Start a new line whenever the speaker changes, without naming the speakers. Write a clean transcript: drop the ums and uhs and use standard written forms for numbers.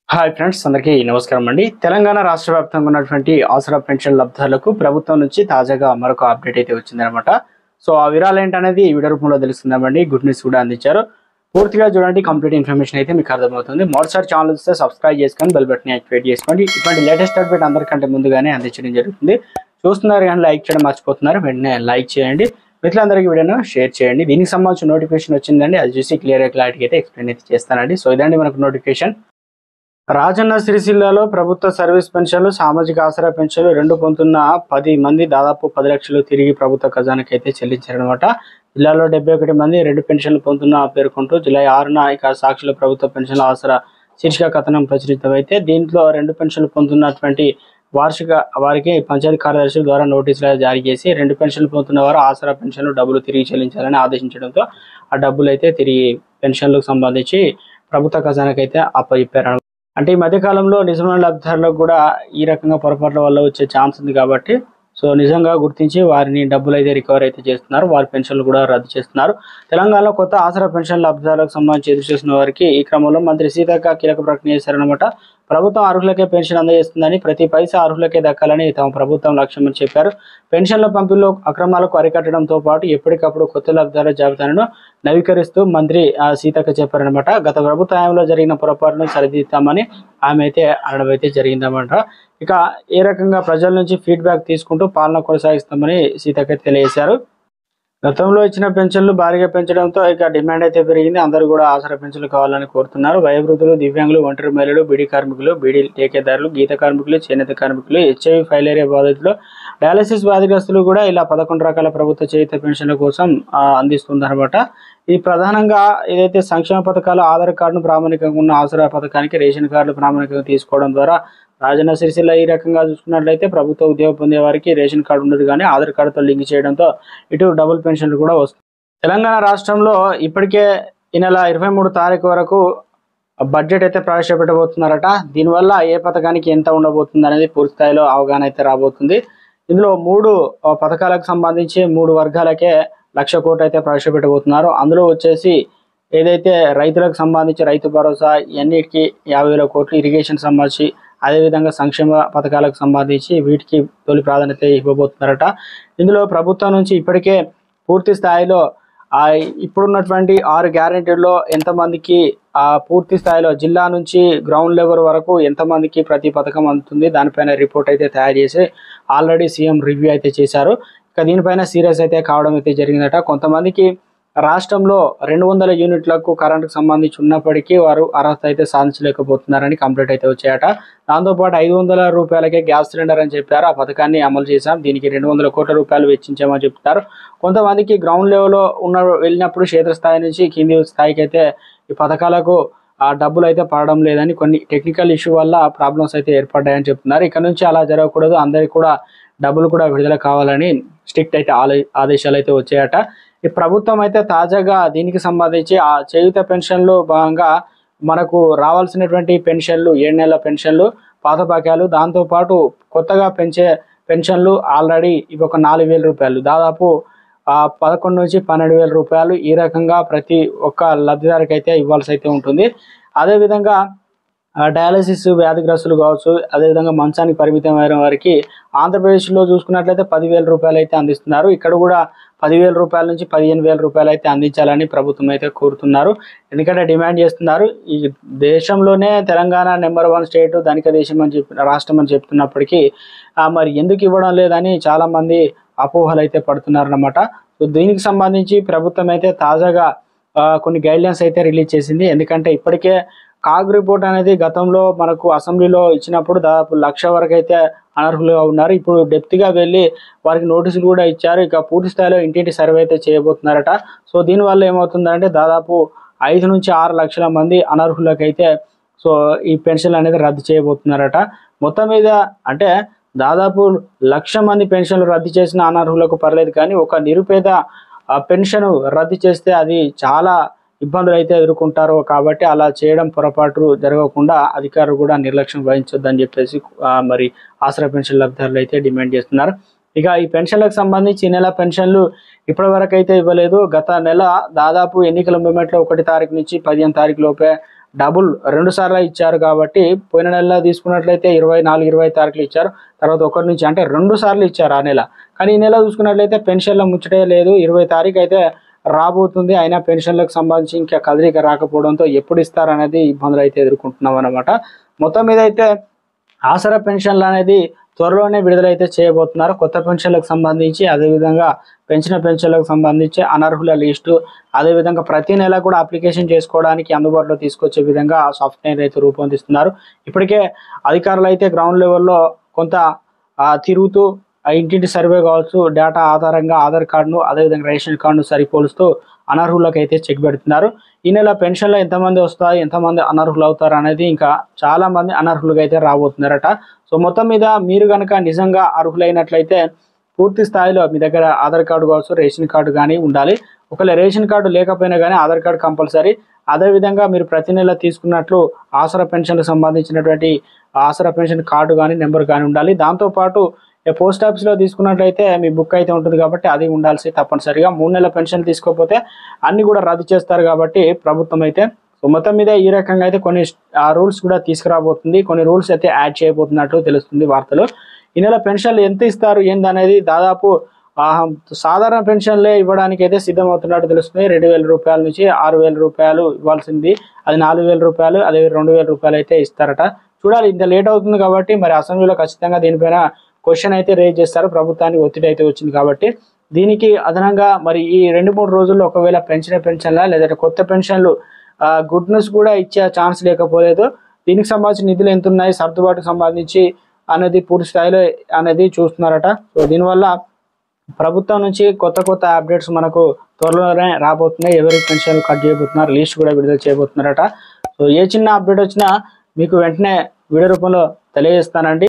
Hi friends, అందరికీ నమస్కారం అండి. తెలంగాణ రాష్ట్ర వ్యాప్తంగా ఉన్నటువంటి ఆసరా పెన్షన్ లబ్ధాలకు ప్రభుత్వం నుంచి తాజాగా మరొక అప్డేట్ అయితే వచ్చిందనమాట. సో ఆ వివరాలు ఏంటనేది ఈ వీడియో రూపంలో తెలుసుకుందామండి. గుడ్ న్యూస్ కూడా అందించారు. పూర్తిగా చూడండి, కంప్లీట్ ఇన్ఫర్మేషన్ అయితే మీకు అర్థమవుతుంది. మొదటిసారి ఛానల్ వస్తే సబ్స్క్రైబ్ చేసుకొని బెల్ బటన్ యాక్టివేట్ చేసుకోండి. ఇటువంటి లేటెస్ట్ అప్డేట్ అందరికంటే ముందుగానే అందించడం జరుగుతుంది. చూస్తున్నారు కానీ లైక్ చేయడం మర్చిపోతున్నారు, వెంటనే లైక్ చేయండి. మిత్రులందరికీ వీడియోను షేర్ చేయండి. దీనికి సంబంధించిన నోటిఫికేషన్ వచ్చిందండి, అది చూసి క్లారిటీ అయితే ఎక్స్ప్లెయిన్ అయితే చేస్తానండి. సో ఇదండి మనకు నోటిఫికేషన్. రాజన్న సిరిసిల్లాలో ప్రభుత్వ సర్వీస్ పెన్షన్లు, సామాజిక ఆసరా పెన్షన్లు రెండు పొందుతున్న 10 మంది దాదాపు 10 లక్షలు తిరిగి ప్రభుత్వ ఖజానాకి అయితే చెల్లించారనమాట. జిల్లాలో 71 మంది రెండు పెన్షన్లు పొందుతున్న పేర్కొంటూ జూలై 6న ఇక సాక్షుల ప్రభుత్వ పెన్షన్ల ఆసరా శీర్షిక కథనం ప్రచురితమైతే దీంట్లో రెండు పెన్షన్లు పొందుతున్నటువంటి వారికి పంచాయతీ కార్యదర్శుల ద్వారా నోటీసులు జారీ చేసి రెండు పెన్షన్లు పొందుతున్న వారు ఆసరా పెన్షన్లు డబ్బులు తిరిగి చెల్లించాలని ఆదేశించడంతో ఆ డబ్బులు అయితే తిరిగి పెన్షన్లకు సంబంధించి ప్రభుత్వ ఖజానాకి అయితే అప్పచెప్పారు. అంటే ఈ మధ్యకాలంలో నిజమైన లబ్ధిదారులకు కూడా ఈ రకంగా పొరపాట్ల వల్ల వచ్చే ఛాన్స్ ఉంది కాబట్టి సో నిజంగా గుర్తించి వారిని డబ్బులు అయితే రికవర్ అయితే చేస్తున్నారు. వారి పెన్షన్లు కూడా రద్దు చేస్తున్నారు. తెలంగాణలో కొత్త ఆసరా పెన్షన్ లబ్ధిదారులకు సంబంధించి ఎదురు చూసిన వారికి ఈ క్రమంలో మంత్రి సీతక్క కీలక ప్రకటన చేశారనమాట. ప్రభుత్వం అర్హులకే పెన్షన్ అందజేస్తుందని, ప్రతి పైసా అర్హులకే దక్కాలని తమ ప్రభుత్వం లక్ష్యమని చెప్పారు. పెన్షన్ల పంపిణీలో అక్రమాలకు అరికట్టడంతో పాటు ఎప్పటికప్పుడు కొత్త లబ్ధిదారుల జాబితాను నవీకరిస్తూ మంత్రి సీతక్క చెప్పారనమాట. గత ప్రభుత్వ హయాంలో జరిగిన పొరపాట్లను సరిదిద్దామని ఆమె అయితే అనడం అయితే జరిగిందన్నమాట. ఇక ఏ రకంగా ప్రజల నుంచి ఫీడ్బ్యాక్ తీసుకుంటూ పాలన కొనసాగిస్తామని సీతక్క తెలియజేశారు. గతంలో ఇచ్చిన పెన్షన్లు భారీగా పెంచడంతో ఇక డిమాండ్ అయితే పెరిగింది. అందరూ కూడా ఆసరా పెన్షన్లు కావాలని కోరుతున్నారు. వయోవృద్ధులు, దివ్యాంగులు, ఒంటరి మహిళలు, బీడీ కార్మికులు, బీడీ టేకేదారులు, గీత కార్మికులు, చేనేత కార్మికులు, హెచ్ఐవి ఫైలేరియా బాధితులు, డయాలసిస్ వ్యాధిగ్రస్తులు కూడా ఇలా 11 రకాల ప్రభుత్వ చేయుత పెన్షన్ల కోసం అందిస్తుందన్నమాట. ఈ ప్రధానంగా ఏదైతే సంక్షేమ పథకాలు, ఆధార్ కార్డును ప్రామాణికంగా ఉన్న ఆసరా పథకానికి రేషన్ కార్డులు ప్రామాణికంగా తీసుకోవడం ద్వారా రాజన్న సిరిసిల్ల ఈ రకంగా చూసుకున్నట్లయితే ప్రభుత్వ ఉద్యోగం పొందే వారికి రేషన్ కార్డు ఉండదు, కానీ ఆధార్ కార్డుతో లింక్ చేయడంతో ఇటు డబుల్ పెన్షన్లు కూడా వస్తుంది. తెలంగాణ రాష్ట్రంలో ఇప్పటికే ఈ నెల 23 తారీఖు వరకు బడ్జెట్ అయితే ప్రవేశపెట్టబోతున్నారట. దీనివల్ల ఏ పథకానికి ఎంత ఉండబోతుంది అనేది పూర్తి స్థాయిలో అవగాహన అయితే రాబోతుంది. ఇందులో 3 పథకాలకు సంబంధించి 3 వర్గాలకే 1,00,000 కోట్లు అయితే ప్రవేశపెట్టబోతున్నారు. అందులో వచ్చేసి ఏదైతే రైతులకు సంబంధించి రైతు భరోసా ఇవన్నిటికీ 50,000 కోట్లు, ఇరిగేషన్ సంబంధించి అదేవిధంగా సంక్షేమ పథకాలకు సంబంధించి వీటికి తొలి ప్రాధాన్యత ఇవ్వబోతున్నారట. ఇందులో ప్రభుత్వం నుంచి ఇప్పటికే పూర్తి స్థాయిలో ఇప్పుడున్నటువంటి 6 గ్యారెంటీల్లో ఎంతమందికి పూర్తి స్థాయిలో జిల్లా నుంచి గ్రౌండ్ లెవెల్ వరకు ఎంతమందికి ప్రతి పథకం అందుతుంది, దానిపైన రిపోర్ట్ అయితే తయారు చేసి ఆల్రెడీ సీఎం రివ్యూ అయితే చేశారు. ఇక దీనిపైన సీరియస్ అయితే కావడం అయితే జరిగిందట. కొంతమందికి రాష్ట్రంలో 200 యూనిట్లకు కరెంటుకు సంబంధించి ఉన్నప్పటికీ వారు అర్హత అయితే సాధించలేకపోతున్నారని కంప్లీట్ అయితే వచ్చాయట. దాంతోపాటు 500 రూపాయలకే గ్యాస్ సిలిండర్ అని చెప్పారు. ఆ పథకాన్ని అమలు చేశాం, దీనికి 200 కోట్ల రూపాయలు వెచ్చించామని చెప్తారు. కొంతమందికి గ్రౌండ్ లెవెల్లో వెళ్ళినప్పుడు క్షేత్రస్థాయి నుంచి కింది స్థాయికి అయితే ఈ పథకాలకు డబ్బులు అయితే పడడం లేదని, కొన్ని టెక్నికల్ ఇష్యూ వల్ల ప్రాబ్లమ్స్ అయితే ఏర్పడ్డాయని చెప్తున్నారు. ఇక్కడ నుంచి అలా జరగకూడదు, అందరికీ కూడా డబ్బులు కూడా విడుదల కావాలని స్ట్రిక్ట్ అయితే ఆదేశాలు అయితే వచ్చాయట. ఈ ప్రభుత్వం అయితే తాజాగా దీనికి సంబంధించి ఆ చేయూత పెన్షన్లు భాగంగా మనకు రావాల్సినటువంటి పెన్షన్లు 7 నెలల పెన్షన్లు, పాత బాక్యాలు, దాంతోపాటు కొత్తగా పెంచే పెన్షన్లు ఆల్రెడీ ఇవి ఒక 4,000 రూపాయలు, దాదాపు 11 నుంచి 12,000 రూపాయలు ఈ రకంగా ప్రతి ఒక్క లబ్ధిదారికి అయితే ఇవ్వాల్సి అయితే ఉంటుంది. అదేవిధంగా డయాలసిస్ వ్యాధిగ్రస్తులు కావచ్చు, అదేవిధంగా మంచానికి పరిమితమైన వారికి ఆంధ్రప్రదేశ్లో చూసుకున్నట్లయితే 10,000 రూపాయలు అయితే అందిస్తున్నారు. ఇక్కడ కూడా 10,000 రూపాయల నుంచి 15,000 రూపాయలు అయితే అందించాలని ప్రభుత్వం అయితే కోరుతున్నారు. ఎందుకంటే డిమాండ్ చేస్తున్నారు. ఈ దేశంలోనే తెలంగాణ నెంబర్ 1 స్టేట్, ధనిక దేశం అని రాష్ట్రం అని చెప్తున్నప్పటికీ మరి ఎందుకు ఇవ్వడం లేదని చాలామంది అపోహలు అయితే పడుతున్నారన్నమాట. సో దీనికి సంబంధించి ప్రభుత్వం అయితే తాజాగా కొన్ని గైడ్లైన్స్ అయితే రిలీజ్ చేసింది. ఎందుకంటే ఇప్పటికే కాగ్ రిపోర్ట్ అనేది గతంలో మనకు అసెంబ్లీలో ఇచ్చినప్పుడు దాదాపు 1,00,000 వరకు అయితే అనర్హులుగా ఉన్నారు. ఇప్పుడు డెప్త్గా వెళ్ళి వారికి నోటీసులు కూడా ఇచ్చారు. ఇక పూర్తి స్థాయిలో ఇంటింటి సర్వే అయితే చేయబోతున్నారట. సో దీనివల్ల ఏమవుతుందంటే దాదాపు 5 నుంచి 6 లక్షల మంది అనర్హులకైతే సో ఈ పెన్షన్ అనేది రద్దు చేయబోతున్నారట. మొత్తం మీద అంటే దాదాపు 1,00,000 మంది పెన్షన్లు రద్దు చేసిన అనర్హులకు పర్లేదు, కానీ ఒక నిరుపేద పెన్షన్ రద్దు చేస్తే అది చాలా ఇబ్బందులు అయితే ఎదుర్కొంటారు. కాబట్టి అలా చేయడం పొరపాటు జరగకుండా అధికారులు కూడా నిర్లక్ష్యం వహించొద్దని చెప్పేసి మరి ఆసరా పెన్షన్ లబ్ధిదారులు అయితే డిమాండ్ చేస్తున్నారు. ఇక ఈ పెన్షన్లకు సంబంధించి ఈ నెల పెన్షన్లు ఇప్పటి వరకు అయితే ఇవ్వలేదు. గత నెల దాదాపు ఎన్నికల మూమెంట్లో 1 తారీఖు నుంచి 15 తారీఖు లోపే డబుల్ 2 సార్లు ఇచ్చారు కాబట్టి పోయిన నెలలో తీసుకున్నట్లయితే 24, 25 తారీఖులు ఇచ్చారు. తర్వాత 1 నుంచి అంటే 2 సార్లు ఇచ్చారు ఆ నెల. కానీ ఈ నెల చూసుకున్నట్లయితే పెన్షన్ల ముచ్చటే లేదు. 20 తారీఖు అయితే రాబోతుంది. అయినా పెన్షన్లకు సంబంధించి ఇంకా కదలిక రాకపోవడంతో ఎప్పుడు ఇస్తారనేది ఇబ్బందులు అయితే ఎదుర్కొంటున్నాం అన్నమాట. మొత్తం మీద అయితే ఆసరా పెన్షన్లు అనేది త్వరలోనే విడుదలైతే చేయబోతున్నారు. కొత్త పెన్షన్లకు సంబంధించి, అదేవిధంగా పెంచిన పెన్షన్లకు సంబంధించి అనర్హుల లిస్టు, అదేవిధంగా ప్రతి నెల కూడా అప్లికేషన్ చేసుకోవడానికి అందుబాటులో తీసుకొచ్చే విధంగా సాఫ్ట్వేర్ అయితే రూపొందిస్తున్నారు. ఇప్పటికే అధికారులు అయితే గ్రౌండ్ లెవెల్లో కొంత తిరుగుతూ ఇంటింటి సర్వే కావచ్చు, డేటా ఆధారంగా ఆధార్ కార్డును అదేవిధంగా రేషన్ కార్డును సరిపోలుస్తూ అనర్హులకు అయితే చెక్ పెడుతున్నారు. ఈ నెల పెన్షన్లో ఎంతమంది వస్తాయి, ఎంతమంది అనర్హులు అవుతారు అనేది ఇంకా చాలా మంది అనర్హులుగా అయితే రాబోతున్నారట. సో మొత్తం మీద మీరు కనుక నిజంగా అర్హులైనట్లయితే పూర్తి స్థాయిలో మీ దగ్గర ఆధార్ కార్డు కావచ్చు, రేషన్ కార్డు కానీ ఉండాలి. ఒకవేళ రేషన్ కార్డు లేకపోయినా కానీ ఆధార్ కార్డు కంపల్సరీ. అదేవిధంగా మీరు ప్రతి నెల తీసుకున్నట్లు ఆసరా పెన్షన్కు సంబంధించినటువంటి ఆసరా పెన్షన్ కార్డు కానీ నెంబర్ కానీ ఉండాలి. దాంతోపాటు పోస్ట్ ఆఫీస్లో తీసుకున్నట్లయితే మీ బుక్ అయితే ఉంటుంది కాబట్టి అది ఉండాల్సి తప్పనిసరిగా. 3 నెలల పెన్షన్ తీసుకోకపోతే అన్ని కూడా రద్దు చేస్తారు కాబట్టి ప్రభుత్వం అయితే. సో మొత్తం మీద ఈ రకంగా అయితే కొన్ని రూల్స్ కూడా తీసుకురాబోతుంది. కొన్ని రూల్స్ అయితే యాడ్ చేయబోతున్నట్లు తెలుస్తుంది వార్తలు. ఈ నెల పెన్షన్లు ఎంత ఇస్తారు ఏందనేది దాదాపు సాధారణ పెన్షన్లే ఇవ్వడానికి అయితే సిద్ధమవుతున్నట్టు తెలుస్తుంది. 2,000 రూపాయల నుంచి 6,000 రూపాయలు ఇవ్వాల్సింది, అది 4,000 రూపాయలు, అదే 2,000 రూపాయలు అయితే ఇస్తారట. చూడాలి, ఇంత లేట్ అవుతుంది కాబట్టి మరి అసెంబ్లీలో ఖచ్చితంగా దీనిపైన క్వశ్చన్ అయితే రేజ్ చేస్తారు. ప్రభుత్వానికి ఒత్తిడి అయితే వచ్చింది కాబట్టి దీనికి అదనంగా మరి ఈ 2-3 రోజుల్లో ఒకవేళ పెంచిన పెన్షన్ల లేదంటే కొత్త పెన్షన్లు గుడ్ న్యూస్ కూడా ఇచ్చే ఛాన్స్ లేకపోలేదు. దీనికి సంబంధించిన నిధులు ఎంత ఉన్నాయి, సర్దుబాటుకు సంబంధించి అనేది పూర్తి స్థాయిలో అనేది చూస్తున్నారట. సో దీనివల్ల ప్రభుత్వం నుంచి కొత్త అప్డేట్స్ మనకు త్వరలోనే రాబోతున్నాయి. ఎవరికి పెన్షన్లు కట్ చేయబోతున్నారు, లిస్ట్ కూడా విడుదల చేయబోతున్నారట. సో ఏ చిన్న అప్డేట్ వచ్చినా మీకు వెంటనే వీడియో రూపంలో తెలియజేస్తానండి.